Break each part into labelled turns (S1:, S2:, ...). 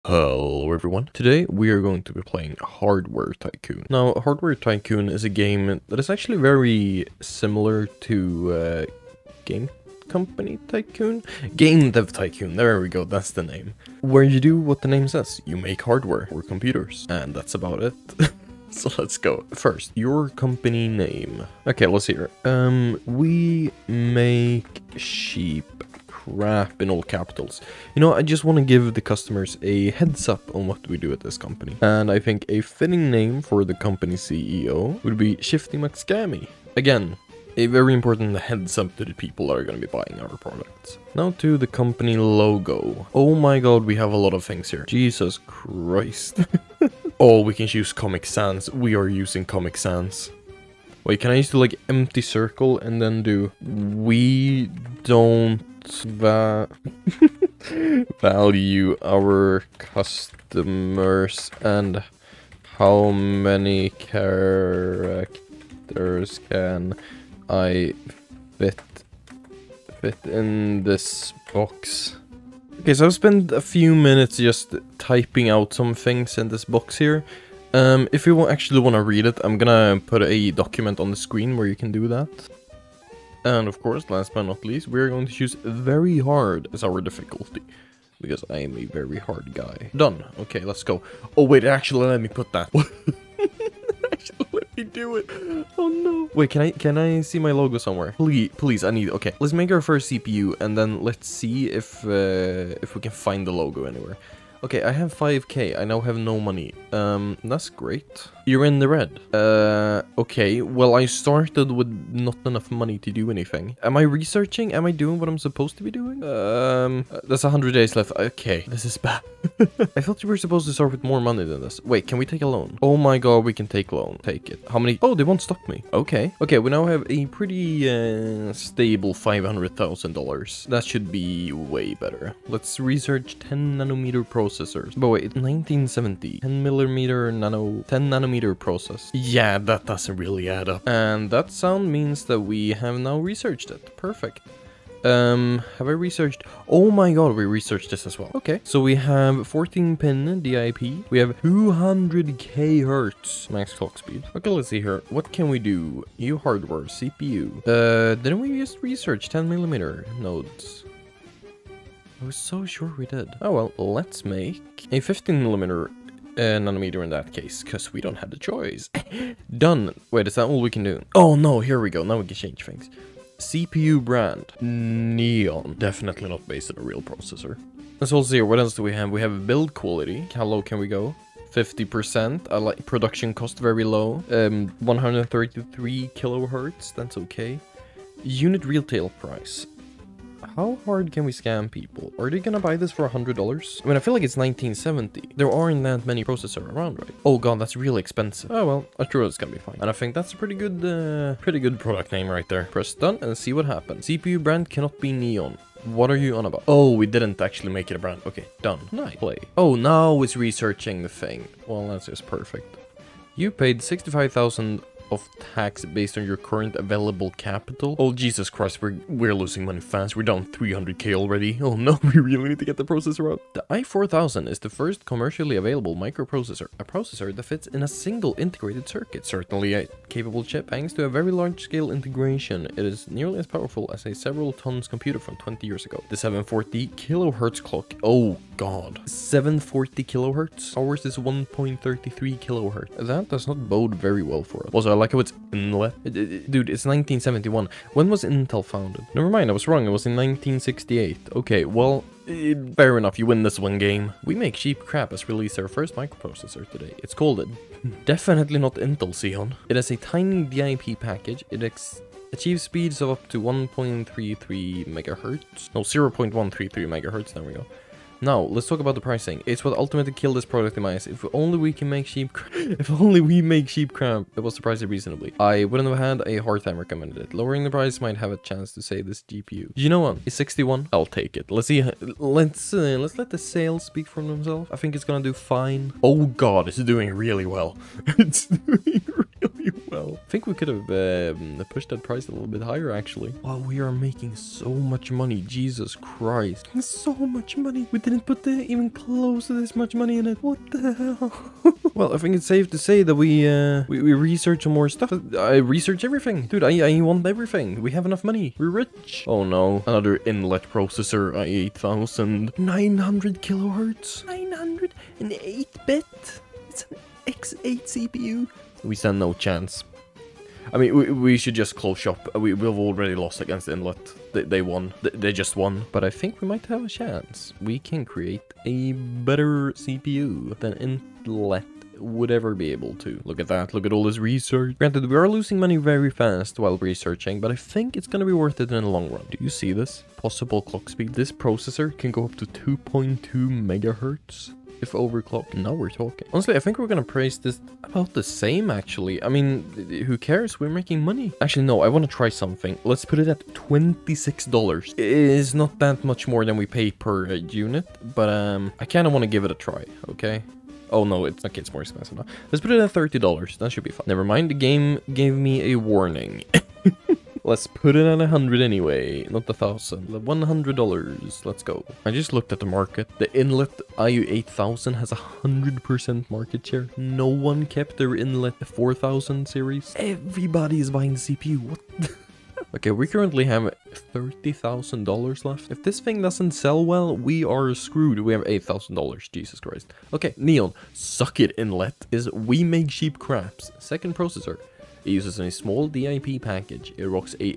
S1: Hello everyone. Today we are going to be playing Hardware Tycoon. Now, Hardware Tycoon is a game that is actually very similar to Game Company Tycoon? Game Dev Tycoon, there we go, that's the name. Where you do what the name says, you make hardware for computers, and that's about it. So let's go. First, your company name. Okay, let's see here. We make sheep crap in all capitals. You know, I just want to give the customers a heads up on what we do at this company. And I think a fitting name for the company CEO would be Shifty McScammy. Again, a very important heads up to the people that are going to be buying our products. Now to the company logo. Oh my god, we have a lot of things here. Jesus Christ. Oh, we can use Comic Sans. We are using Comic Sans. Wait, can I use the like empty circle and then do we don't value our customers and how many characters can I fit in this box? Okay, so I've spent a few minutes just typing out some things in this box here. If you actually want to read it, I'm gonna put a document on the screen where you can do that. And of course, last but not least, we're going to choose very hard as our difficulty. Because I am a very hard guy. Done. Okay, let's go. Oh wait, actually let me put that. Actually let me do it. Oh no. Wait, can I see my logo somewhere? Please, I need. Okay, let's make our first CPU and then let's see if we can find the logo anywhere. Okay, I have 5k. I now have no money. That's great. You're in the red. Okay. Well, I started with not enough money to do anything. Am I researching? Am I doing what I'm supposed to be doing? There's 100 days left. Okay, this is bad. I thought you were supposed to start with more money than this. Wait, can we take a loan? Oh my god, we can take loan. Take it. How many? Oh, they won't stop me. Okay. Okay, we now have a pretty stable $500,000. That should be way better. Let's research 10 nanometer processors. But wait, 1970. 10 nanometer process. Yeah, that doesn't really add up. And that sound means that we have now researched it. Perfect. Have I researched? Oh my god, we researched this as well. Okay, so we have 14 pin DIP. We have 200k hertz max clock speed. Okay, let's see here. What can we do? New hardware, CPU. Didn't we just research 10 millimeter nodes? I was so sure we did. Oh well, let's make a 15 millimeter nanometer in that case, because we don't have the choice. Done. Wait, is that all we can do? Oh no, here we go. Now we can change things. CPU brand. Neon. Definitely not based on a real processor. Let's also see, what else do we have? We have build quality. How low can we go? 50%. I like production cost very low. 133 kilohertz. That's okay. Unit retail price. How hard can we scam people? Are they gonna buy this for $100? I mean, I feel like it's 1970. There aren't that many processors around, right? Oh god, that's really expensive. Oh well, I'm sure it's gonna be fine. And I think that's a pretty good product name right there. Press done and see what happens. CPU brand cannot be Neon. What are you on about? Oh, we didn't actually make it a brand. Okay, done. Nice. Play. Oh, now it's researching the thing. Well, that's just perfect. You paid 65,000 of tax based on your current available capital. Oh Jesus Christ, we're losing money fast. We're down 300k already. Oh no, we really need to get the processor out. The i4000 is the first commercially available microprocessor, a processor that fits in a single integrated circuit. Certainly a capable chip thanks to a very large scale integration. It is nearly as powerful as a several tons computer from 20 years ago. The 740 kilohertz clock. Oh god. 740 kilohertz? Ours is 1.33 kilohertz. That does not bode very well for us. Also, I like how it's inlet. Dude, it's 1971. When was Intel founded? Never mind, I was wrong. It was in 1968. Okay, well, fair enough. You win this one game. We Make Cheap Crap has released our first microprocessor today. It's called it. Definitely not Intel Xeon. It has a tiny DIP package. It achieves speeds of up to 1.33 megahertz. No, 0.133 megahertz. There we go. Now, let's talk about the pricing. It's what ultimately killed this product in my eyes. If only we can make cheap if only we make cheap crap, it was to price it reasonably. I wouldn't have had a hard time recommending it. Lowering the price might have a chance to save this GPU. You know what? It's 61. I'll take it. Let's see. Let's let the sales speak for themselves. I think it's gonna do fine. Oh god, it's doing really well. It's doing really really well. I think we could have pushed that price a little bit higher, actually. Wow, we are making so much money. Jesus Christ. So much money. We didn't put even close to this much money in it. What the hell? Well, I think it's safe to say that we research some more stuff. I research everything. Dude, I want everything. We have enough money. We're rich. Oh no. Another inlet processor, i8 900 kilohertz. 908-bit. It's an X8 CPU. We stand no chance. I mean, we should just close shop. We've already lost against Inlet. They won. They just won. But I think we might have a chance. We can create a better CPU than Inlet would ever be able to. Look at that. Look at all this research. Granted, we are losing money very fast while researching, but I think it's going to be worth it in the long run. Do you see this? Possible clock speed. This processor can go up to 2.2 megahertz. If overclocked. Now we're talking. Honestly, I think we're gonna price this about the same, actually. I mean, who cares? We're making money. Actually, no, I want to try something. Let's put it at $26. It is not that much more than we pay per unit, but I kind of want to give it a try, okay? Oh no, it's okay, it's more expensive now. Let's put it at $30. That should be fine. Never mind, the game gave me a warning. Let's put it at 100 anyway, not 1,000. $100. Let's go. I just looked at the market. The Inlet IU8000 has 100% market share. No one kept their Inlet 4000 series. Everybody is buying the CPU. What? Okay, we currently have $30,000 left. If this thing doesn't sell well, we are screwed. We have $8,000. Jesus Christ. Okay, Neon, suck it, Inlet. We make cheap craps. Second processor. It uses a small DIP package. It rocks a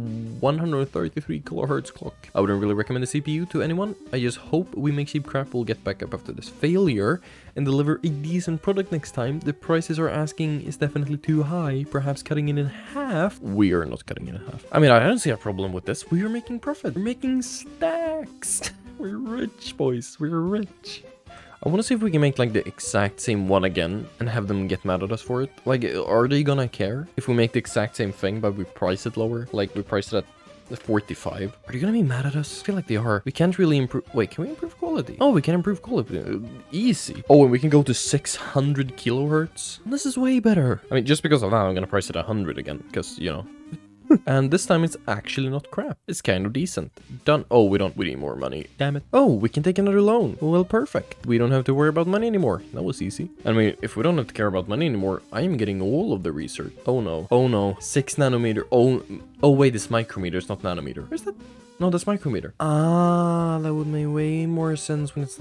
S1: 133 kilohertz clock. I wouldn't really recommend the CPU to anyone. I just hope we make cheap crap will get back up after this failure and deliver a decent product next time. The prices are asking is definitely too high, perhaps cutting it in half. We are not cutting it in half. I mean, I don't see a problem with this. We are making profit. We're making stacks. We're rich, boys. We're rich. I want to see if we can make like the exact same one again and have them get mad at us for it. Like, are they gonna care if we make the exact same thing but we price it lower? Like, we price it at 45. Are they gonna be mad at us? I feel like they are. We can't really improve. Wait, can we improve quality? Oh, we can improve quality. Easy. Oh, and we can go to 600 kilohertz. This is way better. I mean, just because of that, I'm gonna price it at 100 again because, you know. And this time it's actually not crap. It's kind of decent. Done. Oh, we need more money. Damn it. Oh, we can take another loan. Well, perfect. We don't have to worry about money anymore. That was easy. I mean, if we don't have to care about money anymore, I am getting all of the research. Oh no. Oh no. 6 nanometer. Oh wait, it's micrometer. It's not nanometer. Where's that? No, that's micrometer. Ah, that would make way more sense when it's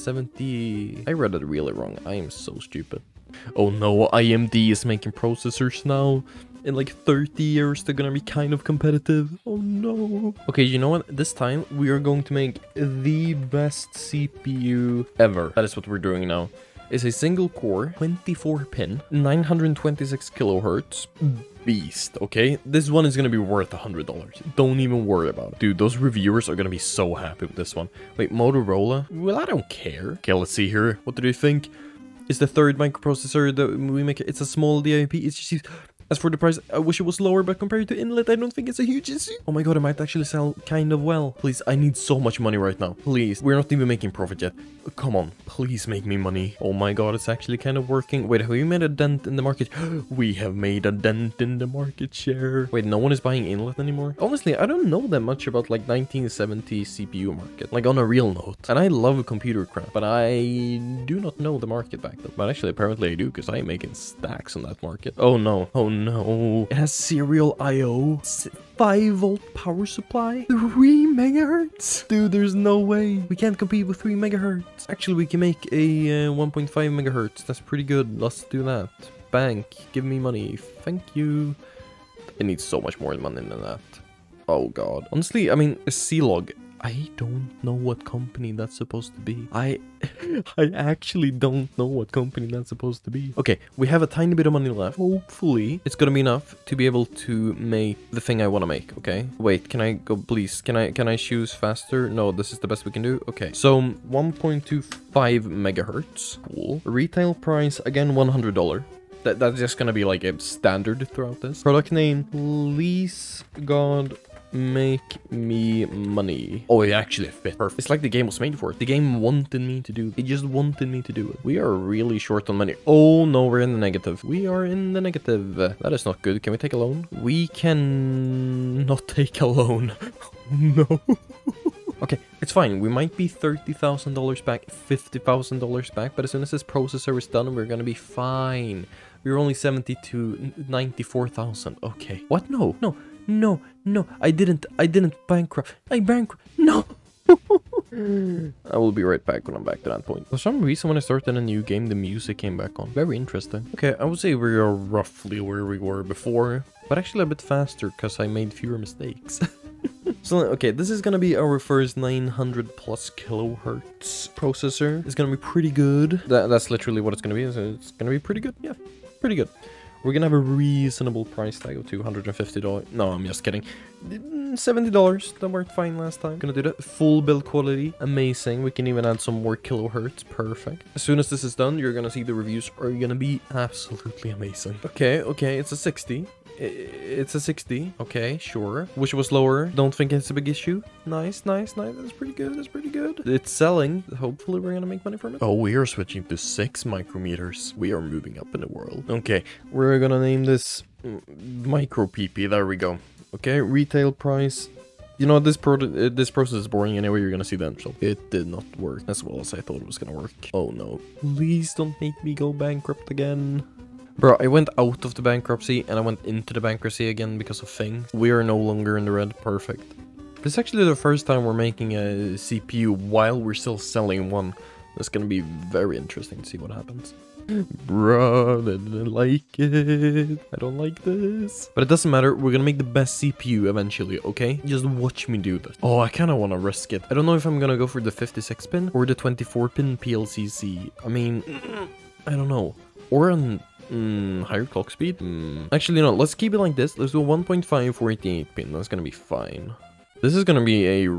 S1: 1970. I read it really wrong. I am so stupid. Oh no, AMD is making processors now. In like 30 years, they're gonna be kind of competitive. Oh no. Okay, you know what? This time, we are going to make the best CPU ever. That is what we're doing now. It's a single core, 24 pin, 926 kilohertz. Beast, okay? This one is gonna be worth $100. Don't even worry about it. Dude, those reviewers are gonna be so happy with this one. Wait, Motorola? Well, I don't care. Okay, let's see here. What do you think? It's the third microprocessor that we make. It's a small DIP. It's just... As for the price, I wish it was lower, but compared to Inlet, I don't think it's a huge issue. Oh my god, it might actually sell kind of well. Please, I need so much money right now. Please, we're not even making profit yet. Come on, please make me money. Oh my god, it's actually kind of working. Wait, have we made a dent in the market? We have made a dent in the market share. Wait, no one is buying Inlet anymore? Honestly, I don't know that much about like 1970 CPU market. Like on a real note. And I love computer crap, but I do not know the market back then. But actually, apparently I do, because I am making stacks on that market. Oh no. Oh no. It has serial I/O. 5-volt power supply. 3 megahertz. Dude, there's no way. We can't compete with 3 megahertz. Actually, we can make a 1.5 megahertz. That's pretty good. Let's do that. Bank, give me money. Thank you. It needs so much more money than that. Oh god. Honestly, I mean, a C-Log. I don't know what company that's supposed to be. I actually don't know what company that's supposed to be. Okay, we have a tiny bit of money left. Hopefully, it's gonna be enough to be able to make the thing I want to make, okay? Wait, can I go, please? Can I choose faster? No, this is the best we can do. Okay, so 1.25 megahertz. Cool. Retail price, again, $100. That's just gonna be like a standard throughout this. Product name, please God make me money. Oh, it actually fit. Perfect. It's like the game was made for it. The game wanted me to do it. It just wanted me to do it. We are really short on money. Oh no, we're in the negative. We are in the negative. That is not good. Can we take a loan? We can not take a loan. No. Okay, it's fine. We might be $30,000 back, $50,000 back, but as soon as this processor is done, we're gonna be fine. We're only 94,000. Okay. What? No. I didn't bankrupt. I bankrupt. No. I will be right back when I'm back to that point. For some reason, when I started a new game, the music came back on. Very interesting. Okay, I would say we are roughly where we were before, but actually a bit faster because I made fewer mistakes. So, okay, this is gonna be our first 900 plus kilohertz processor. It's gonna be pretty good. That's literally what it's gonna be. So it's gonna be pretty good. Yeah, pretty good. We're gonna have a reasonable price tag of $250. No, I'm just kidding. $70. That worked fine last time. Gonna do that. Full build quality. Amazing. We can even add some more kilohertz. Perfect. As soon as this is done, you're gonna see the reviews are gonna be absolutely amazing. Okay, it's a 60. It's a 60. Okay, sure. Wish it was lower. Don't think it's a big issue. Nice. That's pretty good. It's selling. Hopefully we're gonna make money from it. Oh, we are switching to 6 micrometers. We are moving up in the world. Okay, we're gonna name this Micro PP. There we go. Okay, retail price. You know, this process is boring anyway. You're gonna see the end result. It did not work as well as I thought it was gonna work. Oh no. Please don't make me go bankrupt again. Bro, I went out of the bankruptcy and I went into the bankruptcy again because of things. We are no longer in the red. Perfect. This is actually the first time we're making a CPU while we're still selling one. That's gonna be very interesting to see what happens. Bro, I didn't like it. I don't like this. But it doesn't matter. We're gonna make the best CPU eventually, okay? Just watch me do this. Oh, I kind of want to risk it. I don't know if I'm gonna go for the 56 pin or the 24 pin PLCC. I mean, I don't know. Or on higher clock speed. Actually, no, let's keep it like this. Let's do 1.5 488 pin. That's gonna be fine. This is gonna be a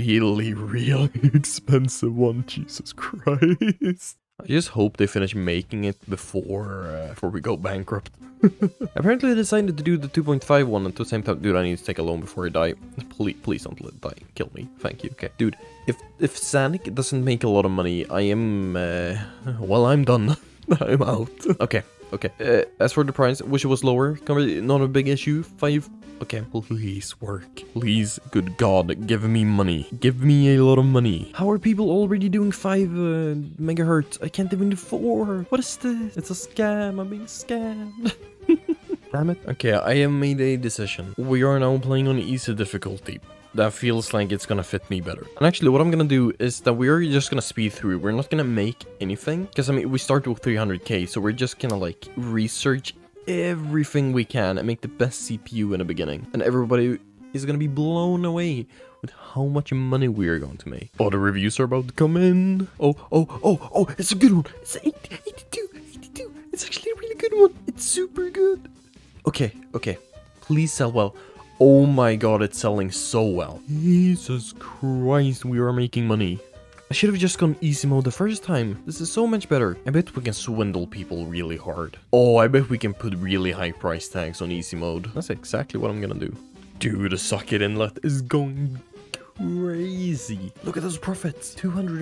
S1: really expensive one. Jesus Christ. I just hope they finish making it before we go bankrupt. Apparently they decided to do the 2.5 one at the same time. Dude, I need to take a loan before I die. Please don't let it die. Kill me. Thank you. Okay. Dude, if Sanic doesn't make a lot of money, I am, well, I'm done. I'm out. Okay. As for the price, wish it was lower. Not a big issue. 5. Okay, please work. Please, good God, give me money. Give me a lot of money. How are people already doing 5 megahertz? I can't even do 4. What is this? It's a scam. I'm being scammed. Damn it. Okay, I have made a decision. We are now playing on easy difficulty. That feels like it's gonna fit me better. And actually, what I'm gonna do is that we're just gonna speed through. We're not gonna make anything. Because, I mean, we start with 300k, so we're just gonna, like, research everything we can and make the best CPU in the beginning. And everybody is gonna be blown away with how much money we are going to make. Oh, the reviews are about to come in. Oh, it's a good one. It's 82. It's actually a really good one. It's super good. Okay. Please sell well. Oh my God, it's selling so well. Jesus Christ, we are making money. I should have just gone easy mode the first time. This is so much better. I bet we can swindle people really hard. Oh, I bet we can put really high price tags on easy mode. That's exactly what I'm gonna do. Dude, the socket inlet is going crazy. Look at those profits.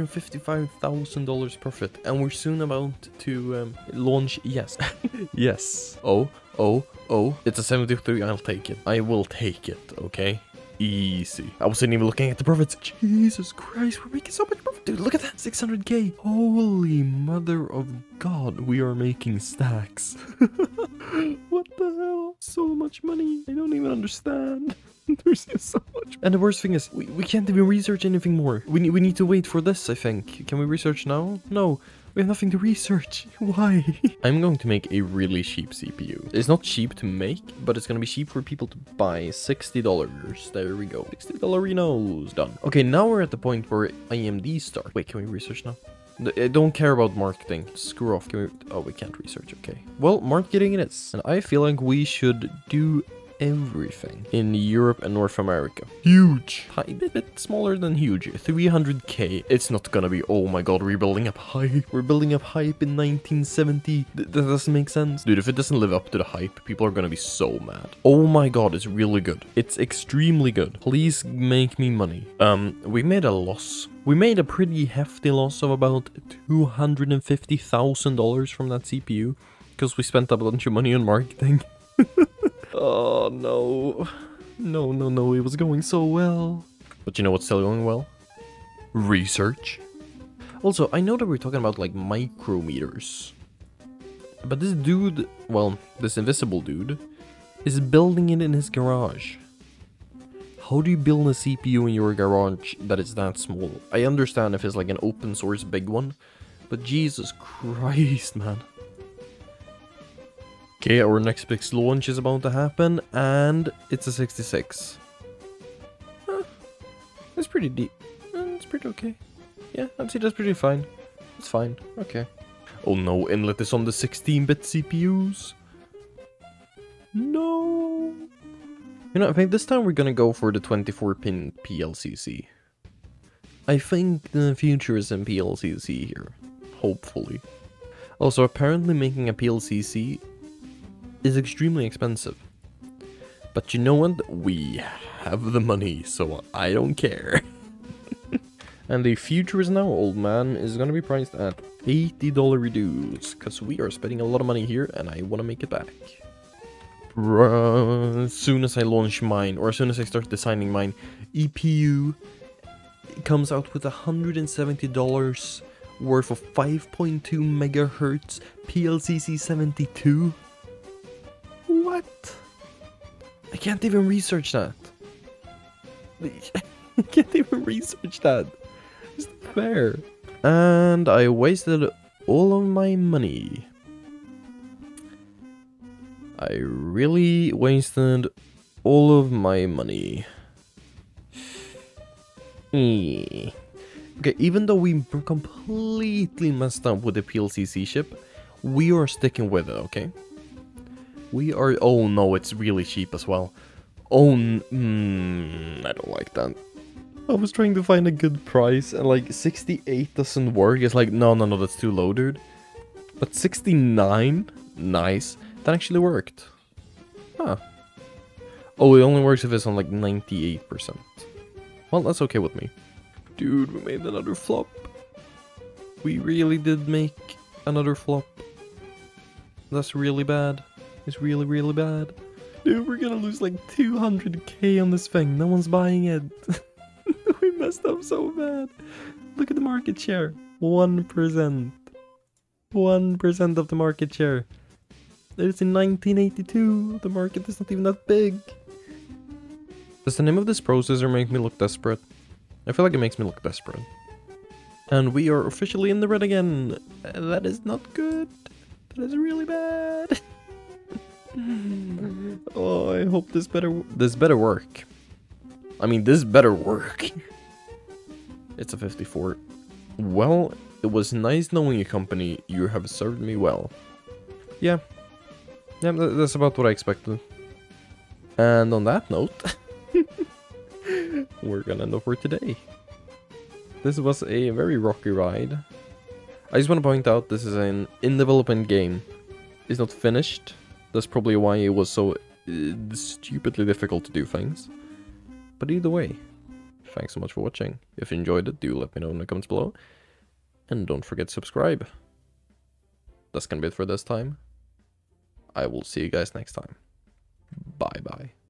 S1: $255,000 profit. And we're soon about to launch. Yes. Yes. Oh. It's a 73. I'll take it. I will take it, okay? Easy. I wasn't even looking at the profits. Jesus Christ, we're making so much profit. Dude, look at that. 600k. Holy mother of God. We are making stacks. What the hell? So much money. I don't even understand. There's just so much. And the worst thing is, we can't even research anything more. We need to wait for this, I think. Can we research now? No. We have nothing to research. Why? I'm going to make a really cheap CPU. It's not cheap to make, but it's going to be cheap for people to buy. $60. There we go. $60 done. Okay, now we're at the point where AMD start. Wait, can we research now? I don't care about marketing. Screw off. Oh, we can't research. Okay. Well, marketing it is. And I feel like we should do everything in Europe and North America. Huge. Tiny bit smaller than huge. 300k. It's not gonna be, oh my god, we're building up hype. We're building up hype in 1970. That doesn't make sense. Dude, if it doesn't live up to the hype, people are gonna be so mad. Oh my god, it's really good. It's extremely good. Please make me money. We made a loss. We made a pretty hefty loss of about $250,000 from that CPU. Because we spent a bunch of money on marketing. Oh no. No, it was going so well. But you know what's still going well? Research. Also, I know that we're talking about like micrometers. But this dude, well, this invisible dude, is building it in his garage. How do you build a CPU in your garage that is that small? I understand if it's like an open source big one, but Jesus Christ, man. Okay, our next big launch is about to happen, and it's a 66. It's pretty deep. It's pretty okay. Yeah, I'd say that's pretty fine. It's fine. Okay. Oh no, inlet is on the 16-bit CPUs. No. You know, I think this time we're gonna go for the 24-pin PLCC. I think the future is in PLCC here. Hopefully. Also, apparently making a PLCC is extremely expensive. But you know what? We have the money, so I don't care. And the future is now, old man, is gonna be priced at $80 reduce, because we are spending a lot of money here, and I want to make it back. As soon as I launch mine, or as soon as I start designing mine, EPU comes out with $170 worth of 5.2 megahertz PLCC 72. What? I can't even research that. I can't even research that. It's not fair. And I wasted all of my money. I really wasted all of my money. Okay, even though we completely messed up with the PLCC chip, we are sticking with it, okay? We are... Oh no, it's really cheap as well. Oh, I don't like that. I was trying to find a good price and like 68 doesn't work. It's like, no, that's too low, dude. But 69? Nice. That actually worked. Huh. Oh, it only works if it's on like 98%. Well, that's okay with me. Dude, we made another flop. We really did make another flop. That's really bad. It's really, really bad. Dude, we're gonna lose like 200k on this thing. No one's buying it. We messed up so bad. Look at the market share. 1%. 1% of the market share. It's in 1982. The market is not even that big. Does the name of this processor make me look desperate? I feel like it makes me look desperate. And we are officially in the red again. That is not good. That is really bad. Oh, I hope this better work. I mean, this better work. It's a 54. Well, it was nice knowing you, company. You have served me well. Yeah, that's about what I expected. And on that note, we're gonna end up for today. This was a very rocky ride. I just want to point out this is an in-development game. It's not finished. That's probably why it was so stupidly difficult to do things. But either way, thanks so much for watching. If you enjoyed it, do let me know in the comments below. And don't forget to subscribe. That's gonna be it for this time. I will see you guys next time. Bye bye.